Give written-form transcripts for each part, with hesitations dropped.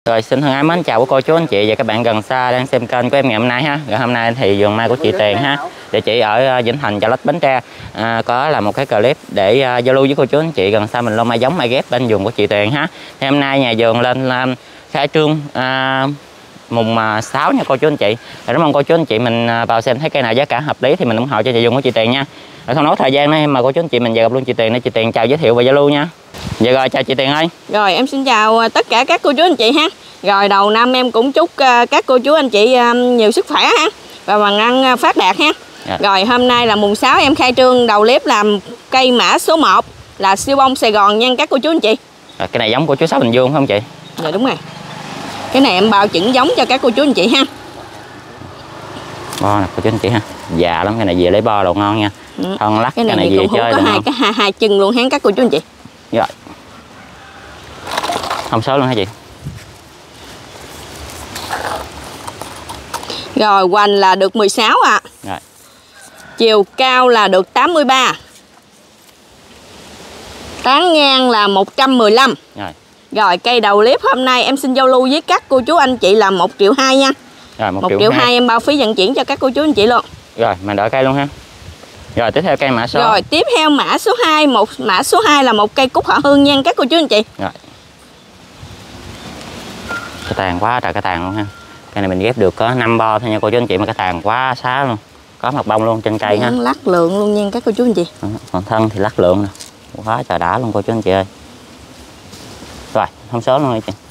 Rồi xin thân ái mến chào cô chú anh chị và các bạn gần xa đang xem kênh của em ngày hôm nay ha. Rồi hôm nay thì vườn mai của chị Tiền ha, địa chỉ ở Vĩnh Thành, Chợ Lách, Bến Tre, có là một cái clip để giao lưu với cô chú anh chị gần xa mình lô mai giống mai ghép bên vườn của chị Tiền ha. Thì hôm nay nhà vườn lên khai trương mùng 6 nha cô chú anh chị. Rồi rất mong cô chú anh chị mình vào xem thấy cây nào giá cả hợp lý thì mình ủng hộ cho nhà vườn của chị Tiền nha. Rồi không nói thời gian nữa mà cô chú anh chị mình về gặp luôn chị Tiền để chị Tiền chào giới thiệu và giao lưu nha. Dạ rồi, chào chị Tiền ơi. Rồi em xin chào tất cả các cô chú anh chị ha. Rồi đầu năm em cũng chúc các cô chú anh chị nhiều sức khỏe ha và bằng ăn phát đạt ha. Dạ. Rồi hôm nay là mùng 6 em khai trương đầu clip làm cây mã số 1 là siêu bông Sài Gòn nha các cô chú anh chị. Rồi, cái này giống của chú Sáu Bình Dương phải không chị? Dạ đúng rồi. Cái này em bao chuẩn giống cho các cô chú anh chị ha. Bo nè cô chú anh chị ha. Già lắm, cái này về lấy bo đồ ngon nha. Thân lắc, cái này về chơi có hai chân luôn ha các cô chú anh chị. Rồi. Không số luôn hả chị? Rồi hoành là được 16 ạ. Rồi. Chiều cao là được 83. Tán ngang là 115. Rồi. Rồi cây đầu clip hôm nay em xin giao lưu với các cô chú anh chị là 1,2 triệu nha. Rồi 1,2 triệu em bao phí vận chuyển cho các cô chú anh chị luôn. Rồi mình đợi cây luôn ha. Rồi tiếp theo cây mã số. Rồi tiếp theo mã số 2, mã số 2 là một cây cúc họ hương nha các cô chú anh chị. Rồi. Cái tàn quá trời cái tàn luôn ha. Cây này mình ghép được có 5 bo thôi nha cô chú anh chị mà cái tàn quá xá luôn. Có mặt bông luôn trên cây ha. Lắc lượng luôn nha các cô chú anh chị. Còn thân thì lắc lượng nè. Quá trời đã luôn cô chú anh chị ơi. Rồi, thông số luôn hả chị?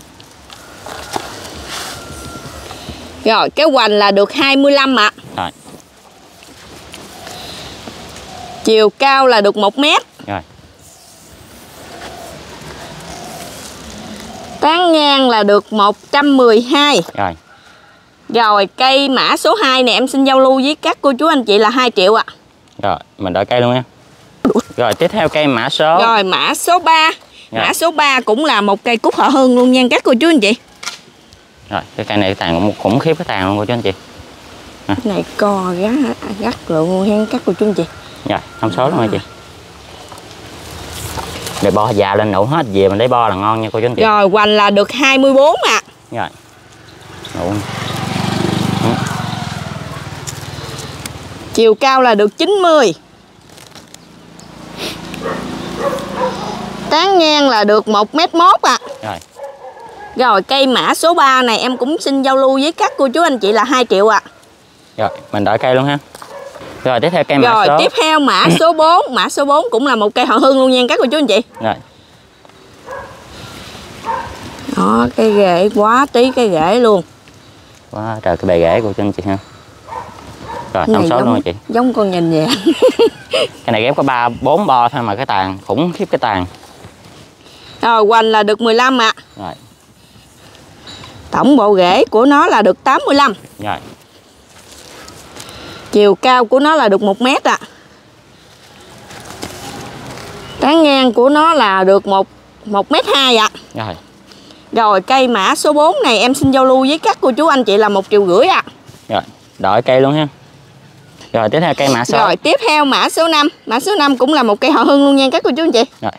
Rồi, cái hoành là được 25 ạ. Rồi. Chiều cao là được 1 mét. Rồi. Tán ngang là được 112. Rồi. Rồi, cây mã số 2 này em xin giao lưu với các cô chú anh chị là 2 triệu ạ. Rồi, mình đợi cây luôn nha. Rồi, tiếp theo cây mã số. Rồi, mã số 3. Rồi. Mã số 3 cũng là một cây cúc họ hương luôn nha các cô chú anh chị. Rồi, cái cây này tàn cũng khủng khiếp cái tàn luôn cô chú anh chị. Cái này co gắt lượng luôn ha các cô chú anh chị. Rồi, thông số luôn hả chị? Để bo già lên nụ hết về mình lấy bo là ngon nha cô chú anh chị. Rồi, hoành là được 24 ạ. Rồi. Nụ. Chiều cao là được 90. Tán ngang là được 1m1 ạ. Rồi. Rồi cây mã số 3 này em cũng xin giao lưu với các cô chú anh chị là 2 triệu ạ. Rồi, mình đợi cây luôn ha. Rồi tiếp theo cây mã số. Rồi tiếp theo mã số 4. Mã số 4 cũng là một cây họ hương luôn nha các cô chú anh chị. Rồi. Đó, cây rễ quá tí cây rễ luôn. Quá trời cái bề rễ của chú anh chị ha. Rồi, thông số luôn hả chị? Giống con nhìn vậy. Cái này ghép có 3-4 bo thôi mà cái tàn khủng khiếp cái tàn. Rồi hoành là được 15 ạ. Rồi. Tổng bộ rễ của nó là được 85. Rồi. Chiều cao của nó là được 1 mét ạ. Tán ngang của nó là được 1m2 ạ. Rồi. Rồi cây mã số 4 này em xin giao lưu với các cô chú anh chị là 1,5 triệu ạ. Rồi, đợi cây luôn ha. Rồi tiếp theo cây mã số. Rồi tiếp theo mã số 5. Mã số 5 cũng là một cây họ hương luôn nha các cô chú anh chị. Rồi.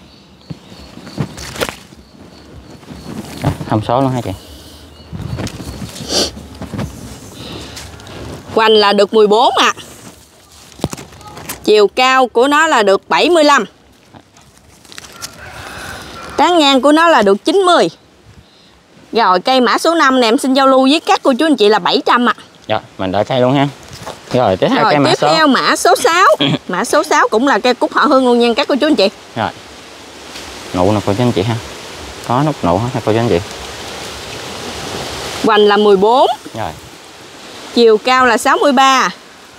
Rồi, thông số luôn hả chị? Hoành là được 14 ạ. Chiều cao của nó là được 75. Tán ngang của nó là được 90. Rồi cây mã số 5 này em xin giao lưu với các cô chú anh chị là 700 ạ. Rồi, mình đợi cây luôn ha. Rồi tiếp theo cây mã số. Tiếp theo mã số 6. Mã số 6 cũng là cây cúc họ hương luôn nha các cô chú anh chị. Rồi. Nụ nè cô chú anh chị ha. Có nút nụ hết cô chú anh chị. Hoành là 14. Rồi. Chiều cao là 63.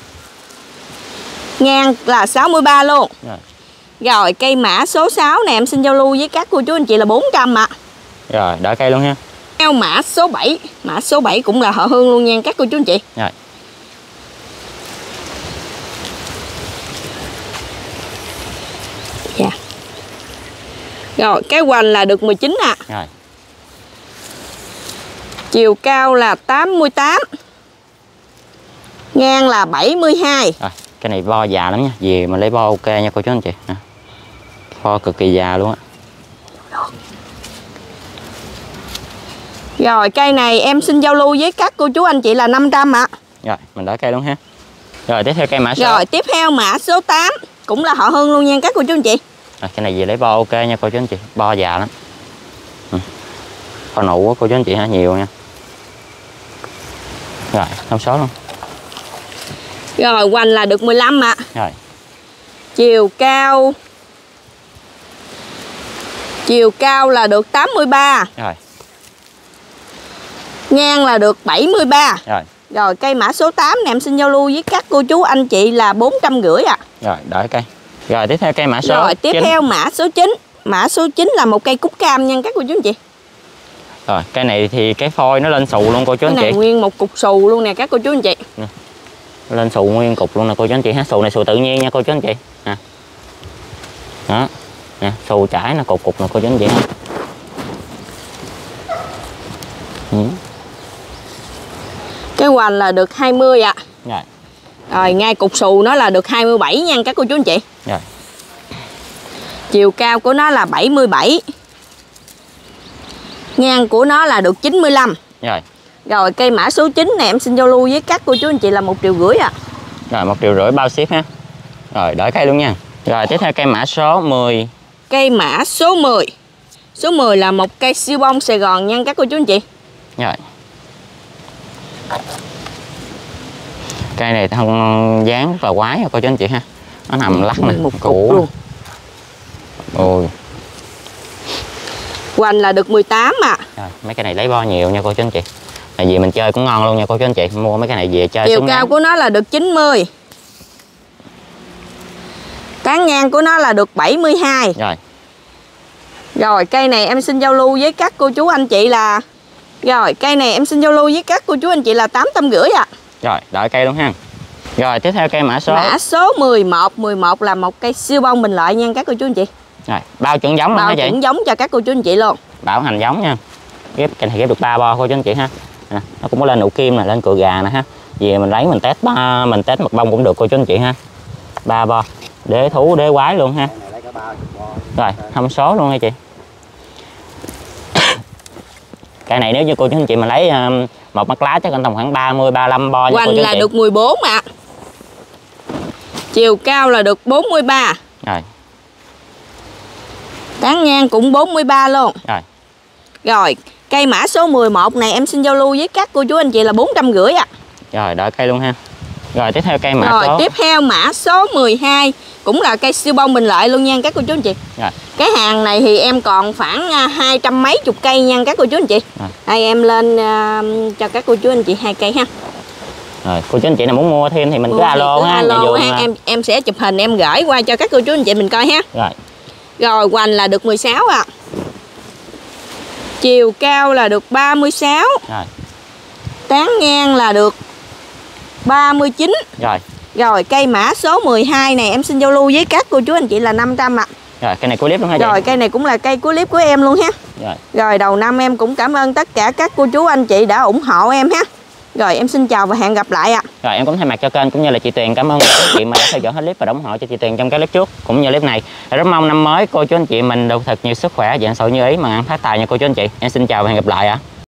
Ngang là 63 luôn. Rồi. Rồi cây mã số 6 này em xin giao lưu với các cô chú anh chị là 400 ạ. Rồi, đợi cây luôn ha. Theo mã số 7. Mã số 7 cũng là họ hương luôn nha các cô chú anh chị. Rồi. Dạ. Rồi cái hoành là được 19 ạ. Rồi. Chiều cao là 88. Ngang là 72. Rồi, cái này bo già lắm nha. Về mà lấy bo ok nha cô chú anh chị. Bo cực kỳ già luôn á. Rồi cây này em xin giao lưu với các cô chú anh chị là 500 ạ. Rồi mình đổi cây luôn ha. Rồi tiếp theo cây mã số. Rồi tiếp theo mã số 8 cũng là họ Hương luôn nha các cô chú anh chị. Rồi, cái này về lấy bo ok nha cô chú anh chị, bo già lắm. Bo nụ của cô chú anh chị ha, nhiều nha. Rồi thông số luôn. Rồi hoành là được 15 ạ. Rồi. Chiều cao là được 83. Rồi. Ngang là được 73. Rồi. Rồi cây mã số 8 này em xin giao lưu với các cô chú anh chị là 450 ạ. Rồi đổi cây. Rồi tiếp theo cây mã số. Rồi tiếp 9. theo mã số 9. Mã số 9 là một cây cúc cam nha các cô chú anh chị. Rồi cây này thì cái phôi nó lên xù luôn cô chú anh chị. Cái này nguyên một cục xù luôn nè các cô chú anh chị. Lên xù nguyên cục luôn nè cô chú anh chị ha. Xù này xù tự nhiên nha cô chú anh chị. Nè. Đó. Nè, xù chảy nó cục nè cô chú anh chị ha. Cái hoành là được 20 ạ. Rồi. Rồi ngay cục xù nó là được 27 nha các cô chú anh chị. Rồi. Chiều cao của nó là 77. Ngang của nó là được 95. Rồi. Rồi cây mã số 9 này em xin giao lưu với các cô chú anh chị là 1,5 triệu ạ. Rồi 1,5 triệu bao ship ha. Rồi đổi cây luôn nha. Rồi tiếp theo cây mã số 10. Cây mã số 10. Số 10 là một cây siêu bông Sài Gòn nha các cô chú anh chị. Rồi. Cây này thân dáng rất là quái cô chú anh chị ha. Nó nằm lắc nè, một cục luôn. Ôi. Hoành là được 18 ạ. Rồi, mấy cái này lấy bo nhiều nha cô chú anh chị. Tại vì mình chơi cũng ngon luôn nha cô chú anh chị. Mua mấy cái này về chơi. Chiều cao của nó là được 90. Tán ngang của nó là được 72. Rồi. Rồi cây này em xin giao lưu với các cô chú anh chị là Rồi cây này em xin giao lưu với các cô chú anh chị là 850 ạ. Rồi đợi cây luôn ha. Rồi tiếp theo cây mã số 11. 11 là một cây siêu bông bình lợi nha các cô chú anh chị. Rồi bao chuẩn giống luôn hả chị? Bao chuẩn giống cho các cô chú anh chị luôn. Bảo hành giống nha. Ghép cây này ghép được 3 bo cô chú anh chị ha. Nó cũng có lên nụ kim nè, lên cựa gà nè ha. Về mình lấy mình test mật bông cũng được cô chú anh chị ha. 3 bo. Đế thú đế quái luôn ha. Rồi thông số luôn nha chị. Cây này nếu như cô chú anh chị mà lấy một mắt lá chắc tầm khoảng 30-35 bo nha cô chú anh chị. Hoành là được 14 ạ. Chiều cao là được 43. Rồi. Tán ngang cũng 43 luôn. Rồi. Rồi cây mã số 11 này em xin giao lưu với các cô chú anh chị là 450 ạ. Rồi đợi cây luôn ha. Rồi tiếp theo cây mã Rồi số. tiếp theo mã số 12 cũng là cây siêu bông bình lợi luôn nha các cô chú anh chị. Rồi. Cái hàng này thì em còn khoảng 200 mấy chục cây nha các cô chú anh chị. Đây em lên cho các cô chú anh chị 2 cây ha. Rồi cô chú anh chị nào muốn mua thêm thì mình cứ alo ha. Alo ha. Em sẽ chụp hình em gửi qua cho các cô chú anh chị mình coi ha. Rồi. Rồi hoành là được 16 ạ. Chiều cao là được 36. Rồi. Tán ngang là được 39. Rồi. Rồi cây mã số 12 này em xin giao lưu với các cô chú anh chị là 500 ạ. Rồi cây này của clip luôn hả chị? Rồi cây này cũng là cây của clip của em luôn ha. Rồi. Rồi đầu năm em cũng cảm ơn tất cả các cô chú anh chị đã ủng hộ em ha. Rồi em xin chào và hẹn gặp lại ạ. Rồi em cũng thay mặt cho kênh cũng như là chị Tuyền cảm ơn các chị mà đã theo dõi hết clip và ủng hộ cho chị Tuyền trong cái clip trước cũng như clip này. Rất mong năm mới cô chú anh chị mình được thật nhiều sức khỏe, dạng sậu như ý mà ăn phát tài nha cô chú anh chị. Em xin chào và hẹn gặp lại ạ.